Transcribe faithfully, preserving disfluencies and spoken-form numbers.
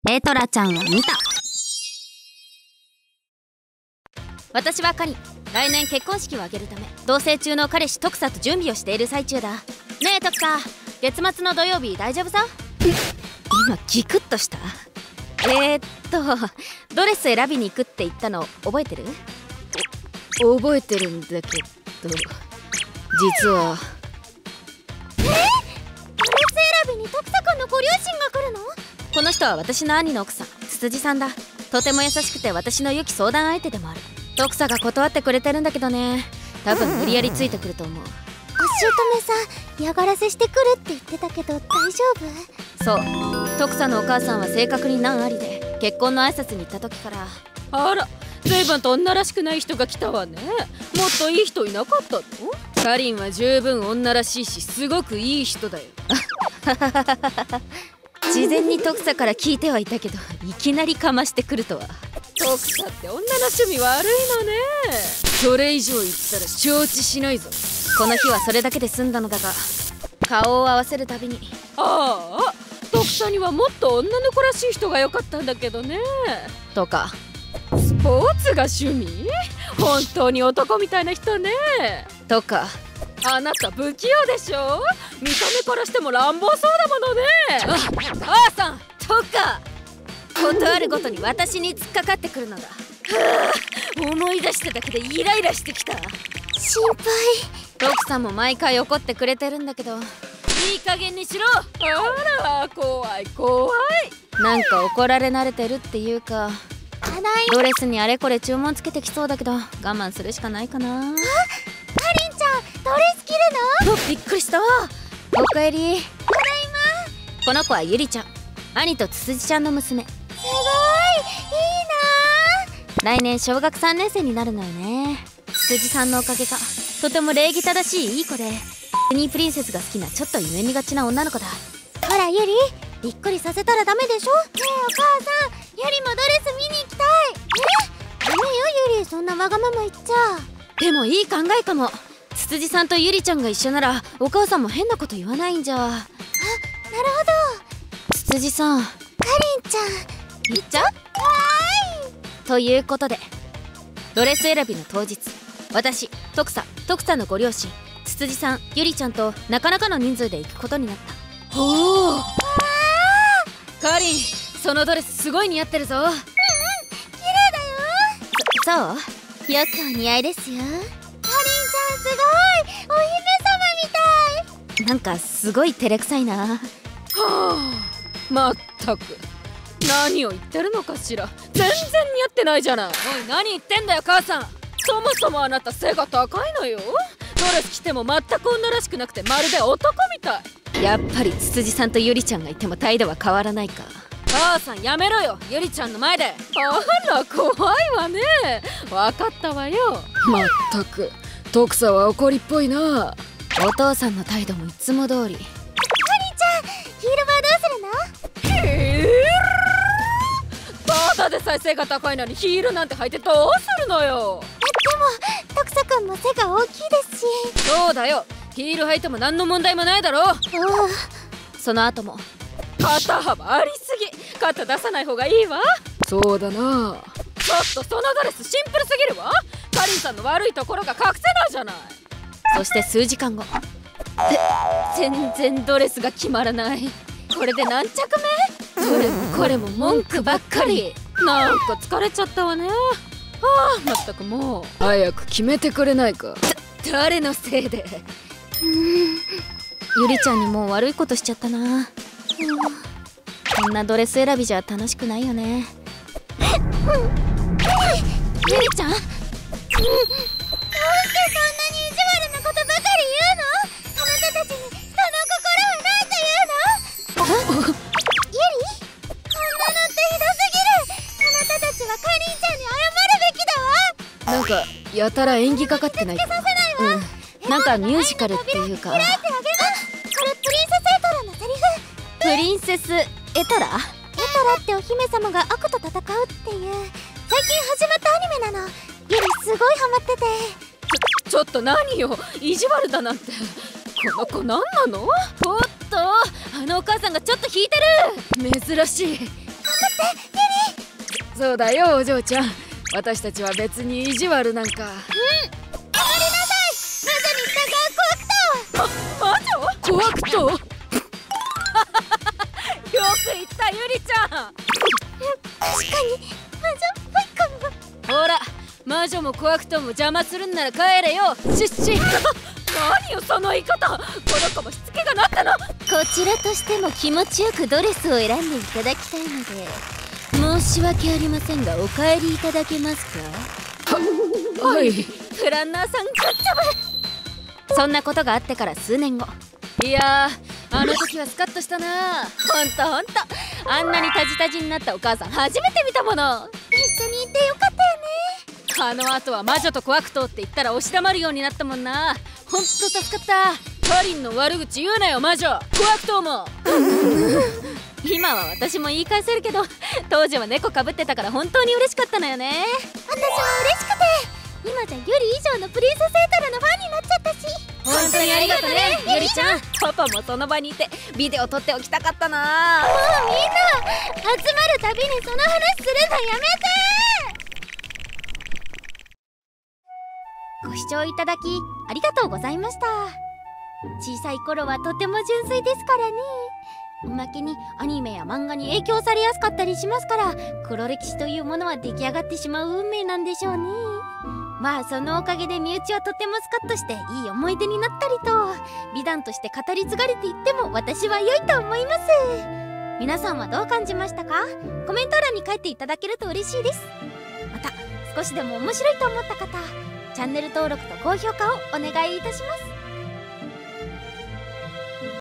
エトラちゃんは見た。私はカリン。来年結婚式を挙げるため同棲中の彼氏トクサと準備をしている最中だ。ねえトクサ、月末の土曜日大丈夫さ？今ギクッとした。えー、っとドレス選びに行くって言ったの覚えてる？覚えてるんだけど実は。えー、ドレス選びにトクサ君のご両親が来るの？この人は私の兄の奥さん、つつじさんだ。とても優しくて私の良き相談相手でもある。トクサが断ってくれてるんだけどね、多分無理やりついてくると思う。お姑さん嫌がらせしてくるって言ってたけど大丈夫？ そう、トクサのお母さんは性格に難ありで、結婚の挨拶に行った時から。あら、随分と女らしくない人が来たわね。もっといい人いなかったの？カリンは十分女らしいし、すごくいい人だよ。事前にトクサから聞いてはいたけど、いきなりかましてくるとは。トクサって女の趣味悪いのね。それ以上言ったら承知しないぞ。この日はそれだけで済んだのだが、顔を合わせるたびに、ああトクサにはもっと女の子らしい人が良かったんだけどねとか、スポーツが趣味？本当に男みたいな人ねとか、あなた不器用でしょ？見た目からしても乱暴そうだものね。あ、あーさんとか、断るごとに私に突っかかってくるのだ。はあ、思い出しただけでイライラしてきた。 心配。 トクさんも毎回怒ってくれてるんだけど、いい加減にしろ。あら怖い怖い。なんか怒られ慣れてるっていうか、ドレスにあれこれ注文つけてきそうだけど我慢するしかないかな。あ、 カリンちゃんドレス着るの？ びっくりしたわ。おかえり。 ただいま。 この子はゆりちゃん、兄とつつじちゃんの娘。 すごいいいな。 来年小学さんねん生になるのよね。つつじさんのおかげかとても礼儀正しいいい子で、ディズニープリンセスが好きなちょっと夢見がちな女の子だ。 ほらゆり、びっくりさせたらダメでしょ。ねえお母さん、ゆりもドレス見に行きたい。え、ダメよゆり、そんなわがまま言っちゃ。 でもいい考えかも。つつじさんとゆりちゃんが一緒ならお母さんも変なこと言わないんじゃ。あ、なるほど。 つつじさん、 かりんちゃん行っちゃう？わーい。ということでドレス選びの当日、私、トクサ、トクサのご両親、つつじさん、ゆりちゃんとなかなかの人数で行くことになった。ほー、カリン、そのドレスすごい似合ってるぞ。うんうん、 綺麗だよ。そ、そう？よくお似合いですよ。 かりんちゃんすごい、お姫様みたい。 なんかすごい照れくさいな。はあ、まったく何を言ってるのかしら。全然似合ってないじゃない。おい、何言ってんだよ母さん。そもそもあなた背が高いのよ。ドレス着ても全く女らしくなくてまるで男みたい。やっぱりつつじさんとゆりちゃんがいても態度は変わらないか。母さんやめろよ、ゆりちゃんの前で。あら怖いわね。わかったわよ。まったくトクサは怒りっぽいな。お父さんの態度もいつも通り。 かりんちゃん、ヒールはどうするの？ へえ、ただでさえ背が高いのにヒールなんて履いてどうするのよ。 でもトクサ君も背が大きいですし。 そうだよ、ヒール履いても何の問題もないだろう。その後も肩幅ありすぎ、肩出さない方がいいわ。そうだな。ちょっとそのドレスシンプルすぎるわ。カリンさんの悪いところが隠せないじゃない。そして数時間後、全然ドレスが決まらない。これで何着目？どれもこれも文句ばっかり。なんか疲れちゃったわね。はあ、まったくもう早く決めてくれないか。誰のせいで。ゆりちゃんにもう悪いことしちゃったな。こんなドレス選びじゃ楽しくないよね。ゆりちゃん、どうしてそんなに意地悪なことばかり言うの？あなたたちに人の心はないというの？ゆり、こんなのってひどすぎる。あなたたちはかりんちゃんに謝るべきだわ。 なんかやたら演技かかってないか。 させないわ。 うん、なんかミュージカルっていうか。 開いてあげる。これプリンセスエトラのセリフ。 プリンセスエトラ？ エトラってお姫様が悪と戦うっていう最近始まったアニメなの。ゆりすごいハマってて。 ちょ、ちょっと何よ、意地悪だなんて。この子何なの？おっと、あのお母さんがちょっと引いてる。珍しい。 頑張って。 ゆり。 そうだよお嬢ちゃん、私たちは別に意地悪なんか。うん、 頑張りなさい。魔女に従うコアクト。 魔女？コアクト？よく言ったゆりちゃん。 確かに魔女っぽいかも。 ほら、魔女もコアクトも邪魔するんなら帰れよ。シッシ何よその言い方、この子もしつけがなったの。 こちらとしても気持ちよくドレスを選んでいただきたいので、申し訳ありませんがお帰りいただけますか？ は、はい。プランナーさんグッジョブ。そんなことがあってから数年後、いやー、あの時はスカッとしたな。ほんとほんと、あんなにタジタジになったお母さん初めて見たもの。 一緒にいてよかったよね。 あの後は魔女とコアクトって言ったら押し黙るようになったもんな。ほんと助かった。カリンの悪口言うなよ魔女、コアクトも。今は私も言い返せるけど、当時は猫かぶってたから本当に嬉しかったのよね。 私も嬉しくて、今じゃユリ以上のプリンセスエータルのファンになっちゃったし。 本当にありがとねゆりちゃん。パパもその場にいてビデオ撮っておきたかったな。 もうみんな集まるたびにその話するのやめて。ご視聴いただきありがとうございました。小さい頃はとても純粋ですからね。おまけにアニメや漫画に影響されやすかったりしますから、黒歴史というものは出来上がってしまう運命なんでしょうね。まあそのおかげで身内はとてもスカッとしていい思い出になったりと、美談として語り継がれていっても私は良いと思います。皆さんはどう感じましたか？コメント欄に書いていただけると嬉しいです。また少しでも面白いと思った方、チャンネル登録と高評価をお願いいたします。